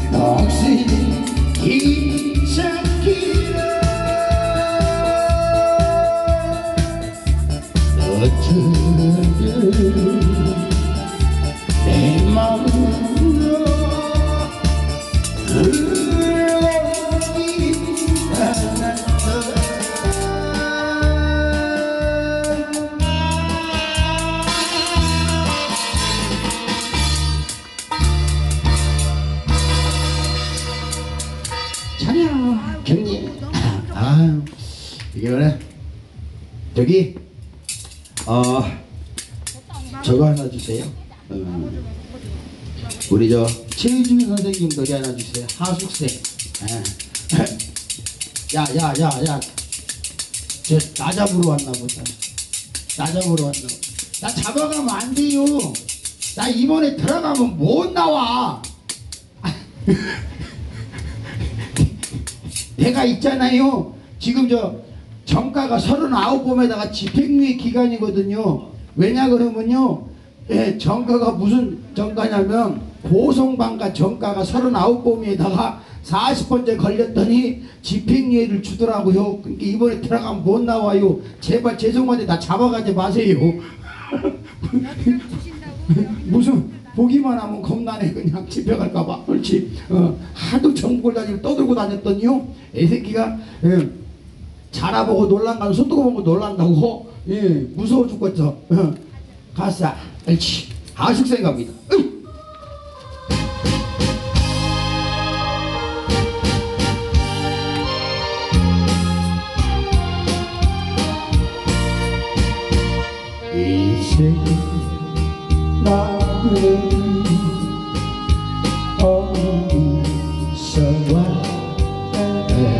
당신이 기차길에 어쩌면 내 마음으로 흘러오기 않았어. 자냐 경리. 아 이게 그래 저기 저거 하나 주세요. 우리 저 최준 선생님 노래 하나 주세요. 하숙생. 야야야야 저 나 잡으러 왔나 보다. 나 잡으러 왔나 보다. 나 잡아가면 안 돼요. 나 이번에 들어가면 못 나와. 내가 있잖아요. 지금 저 정가가 39범에다가 집행유예 기간이거든요. 왜냐 그러면요, 정가가 무슨 정가냐면 고성방가 정가가 39범에다가 40번째 걸렸더니 집행유예를 주더라고요. 그러니까 이번에 들어가면 못 나와요. 제발 죄송한데 나 잡아가지 마세요. 무슨 보기만 하면 겁나네. 그냥 집혀갈까봐. 그렇지. 하도 전국을 다니고 떠들고 다녔더니요, 애새끼가 자라보고 놀란다고, 손뜨고 보고 놀란다고, 무서워 죽겠어. 가싸. 옳지. 하숙생 갑니다. 이제 나는 어디서 왔네.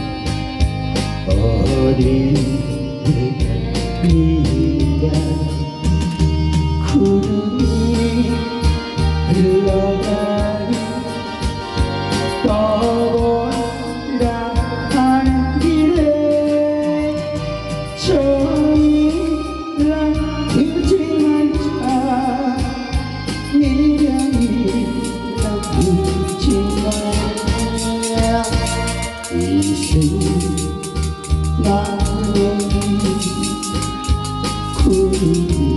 어디가 구름이 흘러가니 떠돌아가는 길에 정이랑 듣지 말자. 미련이랑 듣지 말자. 이제 나는 구름이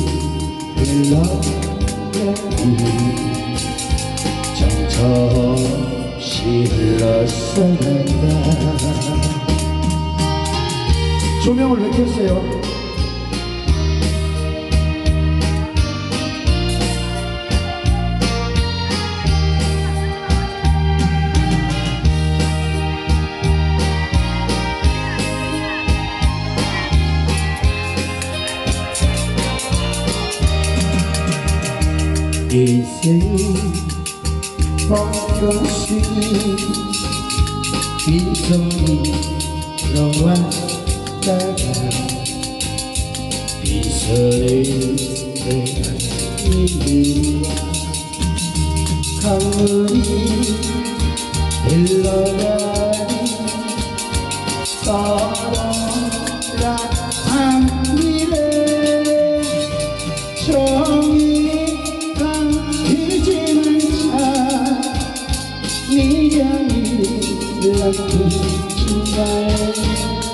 흘러가니 정처없이 흘러서 간다. 조명을 왜 켰어요? 인생이 버릇이 빈손이 들어왔다가 빈손을 내가 강물이 흘러가니 떠돌아간 길에 정이랑 듣지 말자. 미련이랑 듣지 말자.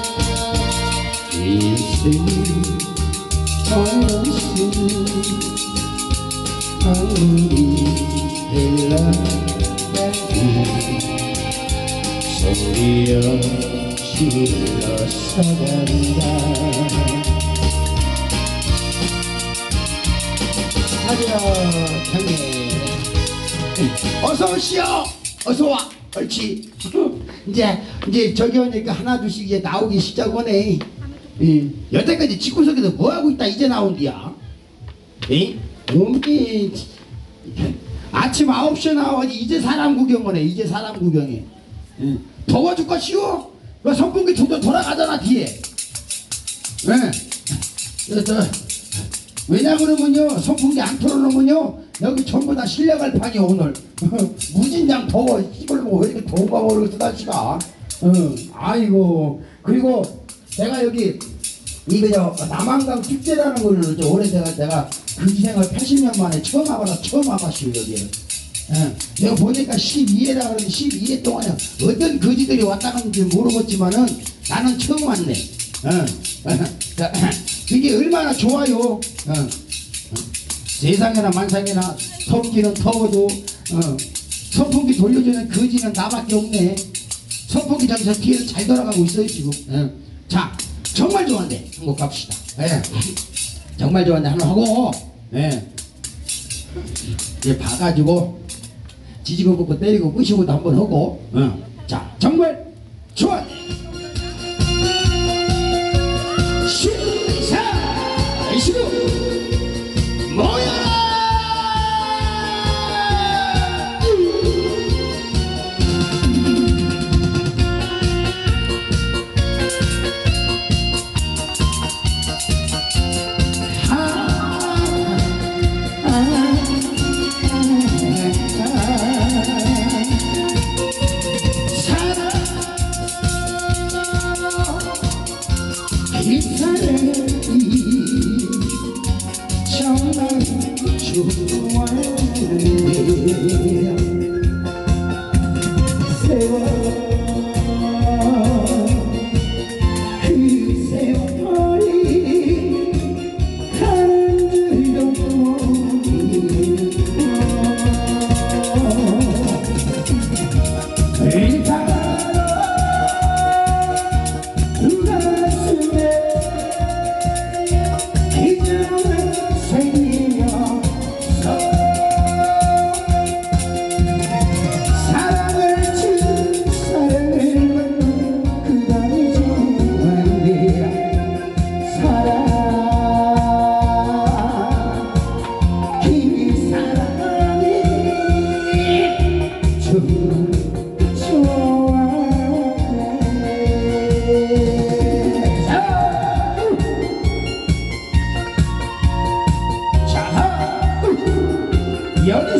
인생 버릇이 강물이 흘러가니 소리 없이 흘러서 간다. 하리야 형님 어서 오시오. 어서 와. 옳지. 이제 저기 오니까 하나 둘씩 이제 나오기 시작하네. 여태까지 집구석에서 뭐 하고 있다 이제 나온디야. 아침 9시에 나와가지고 이제 사람 구경하네. 이제 사람 구경해. 더워 죽겠시오. 그 선풍기 통도 돌아가잖아 뒤에. 왜냐 그러면요, 선풍기 안 틀어놓으면요 여기 전부 다 실려갈 판이야 오늘. 무진장 더워. 이걸 뭐 왜 이렇게 더운가 모르겠어 날씨가. 아이고. 그리고 내가 여기 이거 저 남한강 축제라는 거를 저 올해 내가 그 생활 80년 만에 처음 와봤어요 여기에. 내가 보니까 12회라 그러는데 12회 동안에 어떤 거지들이 왔다 갔는지 모르겠지만은 나는 처음 왔네. 이게 얼마나 좋아요. 세상에나 만상에나 터기는 터워도 선풍기 돌려주는 거지는 나밖에 없네. 선풍기 장사 뒤에서 잘 돌아가고 있어요 지금. 자, 정말 좋아한데 한번 갑시다. 정말 좋아한데 한번 하고 이제 봐가지고 지지고 볶고 때리고 부시고도 한번 하고. 자, 정말 좋아. 시사 시고 모여라. 이 사랑이 정말 좋아해. 세월 그 세월이 가는 줄도 모르고 여기서